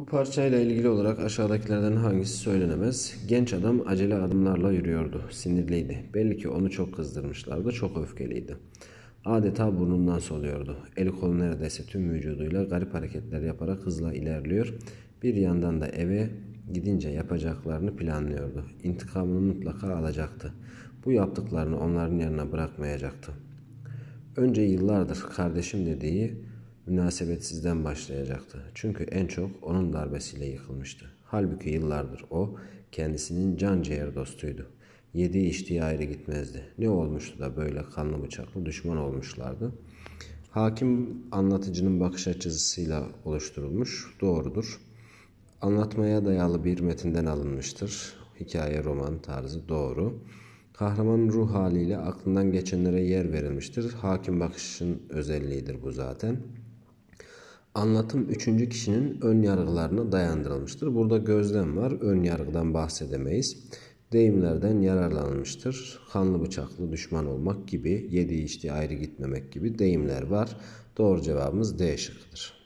Bu parçayla ilgili olarak aşağıdakilerden hangisi söylenemez? Genç adam acele adımlarla yürüyordu. Sinirliydi. Belli ki onu çok kızdırmışlardı. Çok öfkeliydi. Adeta burnundan soluyordu. Eli kolu neredeyse tüm vücuduyla garip hareketler yaparak hızla ilerliyor. Bir yandan da eve gidince yapacaklarını planlıyordu. İntikamını mutlaka alacaktı. Bu yaptıklarını onların yanına bırakmayacaktı. Önce yıllardır kardeşim dediği münasebetsizden başlayacaktı. Çünkü en çok onun darbesiyle yıkılmıştı. Halbuki yıllardır o kendisinin can ciğer dostuydu. Yediği içtiği ayrı gitmezdi. Ne olmuştu da böyle kanlı bıçaklı düşman olmuşlardı? Hakim anlatıcının bakış açısıyla oluşturulmuş, doğrudur. Anlatmaya dayalı bir metinden alınmıştır. Hikaye, roman tarzı doğru. Kahramanın ruh haliyle aklından geçenlere yer verilmiştir. Hakim bakışın özelliğidir bu zaten. Anlatım üçüncü kişinin ön yargılarına dayandırılmıştır. Burada gözlem var. Ön yargıdan bahsedemeyiz. Deyimlerden yararlanılmıştır. Kanlı bıçaklı düşman olmak gibi, yediği içtiği ayrı gitmemek gibi deyimler var. Doğru cevabımız D şıkkıdır.